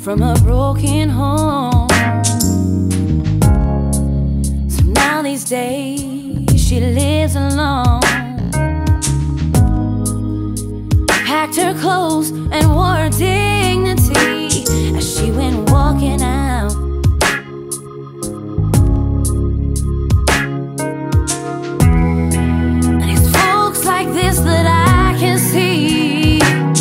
from a broken home. So now these days she lives alone. Packed her clothes and wore her dignity as she went walking out. And it's folks like this that I can see,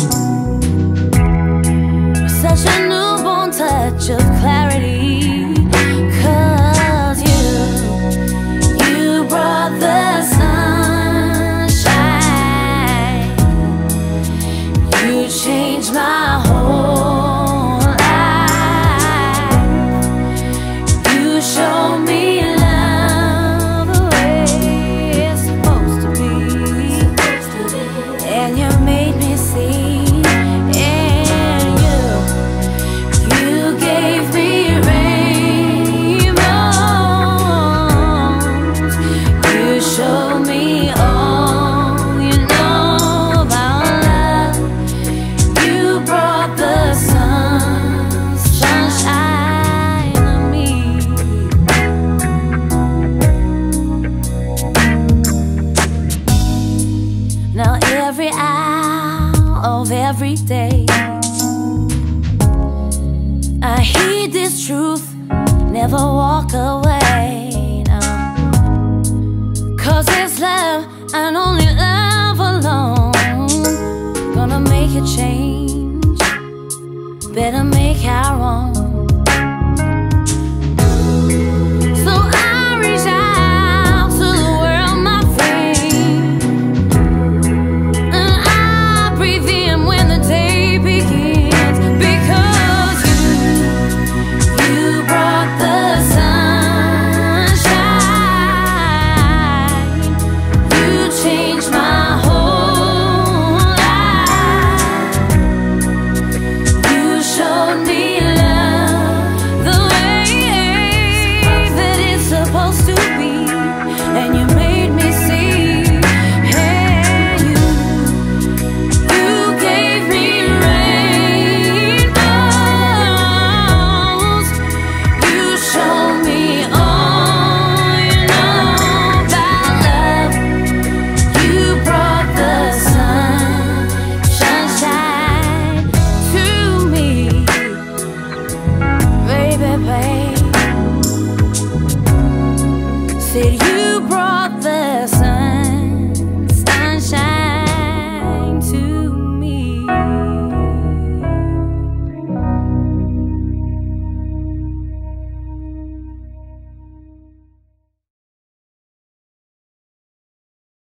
with such a newborn touch of clarity. 'Cause you brought the sunshine. You changed my whole life. You showed me love the way it's supposed to be, and you made me see. And you gave me rainbows. You showed me all you know about love. You brought the sunshine to me. Now every hour of every day I heed this truth, never walk away, no. 'Cause it's love and only love alone gonna make a change. Better make our own.